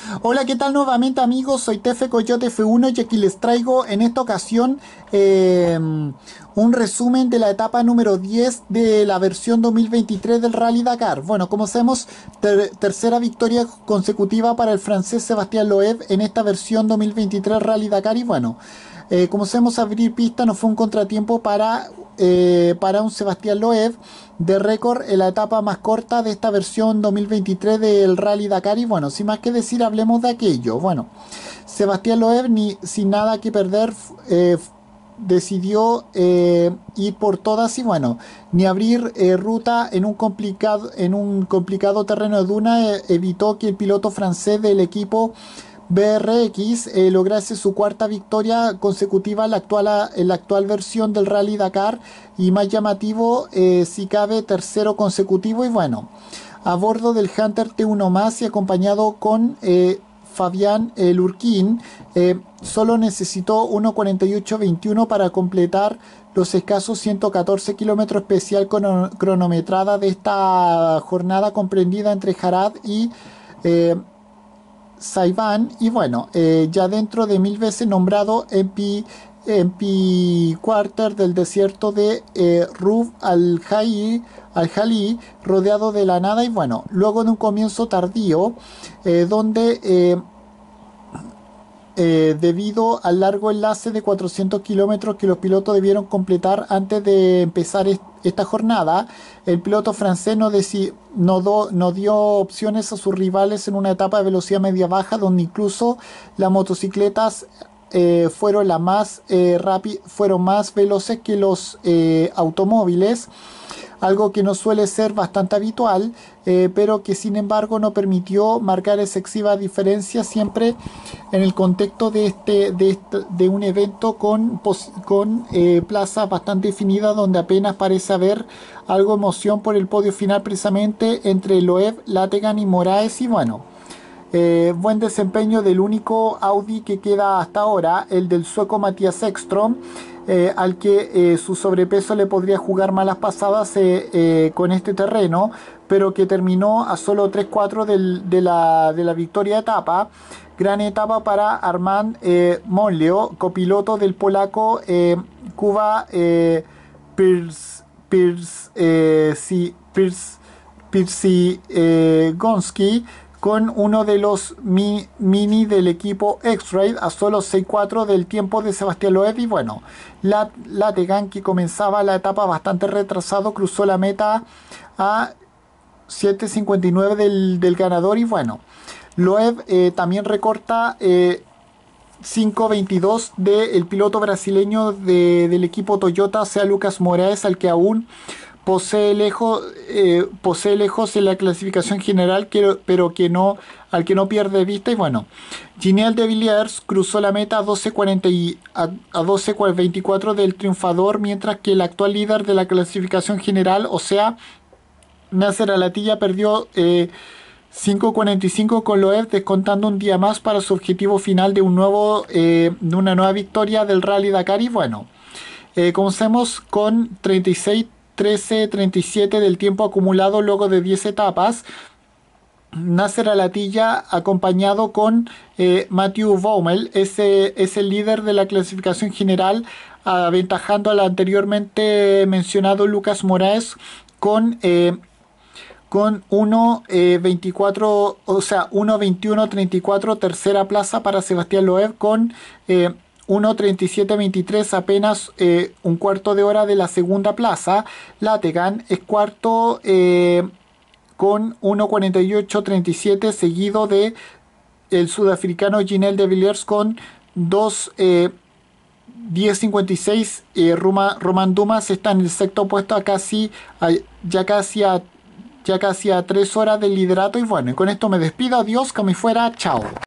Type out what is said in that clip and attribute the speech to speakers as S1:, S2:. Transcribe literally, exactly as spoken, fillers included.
S1: Hola, ¿qué tal nuevamente amigos? Soy Tefe Coyote F uno y aquí les traigo en esta ocasión eh, un resumen de la etapa número diez de la versión dos mil veintitrés del Rally Dakar. Bueno, como sabemos, ter- tercera victoria consecutiva para el francés Sébastien Loeb en esta versión dos mil veintitrés Rally Dakar y bueno, eh, como sabemos, abrir pista no fue un contratiempo para, eh, para un Sebastián Loeb de récord en la etapa más corta de esta versión dos mil veintitrés del Rally Dakar. Y bueno, sin más que decir, hablemos de aquello. Bueno, Sebastián Loeb, ni, sin nada que perder, eh, decidió eh, ir por todas y bueno, ni abrir eh, ruta en un complicado, en un complicado terreno de duna, eh, evitó que el piloto francés del equipo B R X eh, lograse su cuarta victoria consecutiva en la actual, en la actual versión del Rally Dakar y más llamativo, eh, si cabe, tercero consecutivo y bueno, a bordo del Hunter T uno más y acompañado con eh, Fabián eh, Lurquín, eh, solo necesitó uno cuarenta y ocho veintiuno para completar los escasos ciento catorce kilómetros especial crono- cronometrada de esta jornada comprendida entre Jarad y eh, Saibán y bueno, eh, ya dentro de mil veces nombrado M P, M P Quarter del desierto de eh, Ruf al-Jali, al-Jali, rodeado de la nada y bueno, luego de un comienzo tardío, eh, donde eh, eh, debido al largo enlace de cuatrocientos kilómetros que los pilotos debieron completar antes de empezar est esta jornada, el piloto francés no, no, do no dio opciones a sus rivales en una etapa de velocidad media-baja donde incluso las motocicletas eh, fueron, la más, eh, fueron más veloces que los eh, automóviles, algo que no suele ser bastante habitual, eh, pero que sin embargo no permitió marcar excesiva diferencia siempre en el contexto de, este, de, este, de un evento con, con eh, plazas bastante definidas donde apenas parece haber algo de emoción por el podio final precisamente entre Loeb, Lategan y Moraes y bueno, eh, buen desempeño del único Audi que queda hasta ahora, el del sueco Matías Ekström, eh, al que eh, su sobrepeso le podría jugar malas pasadas eh, eh, con este terreno, pero que terminó a solo tres cuatro del, de, la, de la victoria de etapa. Gran etapa para Armand eh, Monleo, copiloto del polaco eh, Kuba eh, Pirs, Pirs, eh, si, Pirs, Pirsi eh, Gonski, con uno de los mi, mini del equipo X-Raid a solo seis cuatro del tiempo de Sebastián Loeb y bueno, la, Lategan, que comenzaba la etapa bastante retrasado, cruzó la meta a siete cincuenta y nueve del, del ganador y bueno, Loeb eh, también recorta eh, cinco veintidós del piloto brasileño de, del equipo Toyota, sea Lucas Moraes, al que aún posee lejos, eh, posee lejos en la clasificación general, que, pero que no, al que no pierde vista. Y bueno, Giniel de Villiers cruzó la meta a doce cuarenta y, a, a doce veinticuatro del triunfador, mientras que el actual líder de la clasificación general, o sea, Nasser Alatilla, perdió eh, cinco cuarenta y cinco con Loeb, descontando un día más para su objetivo final de, un nuevo, eh, de una nueva victoria del Rally Dakar. Y bueno, eh, comencemos con treinta y seis trece treinta y siete del tiempo acumulado luego de diez etapas. Nasser Alatilla, acompañado con eh, Matthew Baumel, es, eh, es el líder de la clasificación general, aventajando al anteriormente mencionado Lucas Moraes con eh, con uno veinticuatro, o sea, uno veintiuno treinta y cuatro, tercera plaza para Sebastián Loeb con eh, uno treinta y siete veintitrés, apenas eh, un cuarto de hora de la segunda plaza. Lategan es cuarto eh, con uno cuarenta y ocho treinta y siete, seguido de el sudafricano Ginel de Villiers con dos eh, diez cincuenta y seis. eh, Roma, Roman Dumas está en el sexto puesto a casi a, ya casi a ya casi a tres horas del liderato y bueno, y con esto me despido, adiós, que me fuera, chao.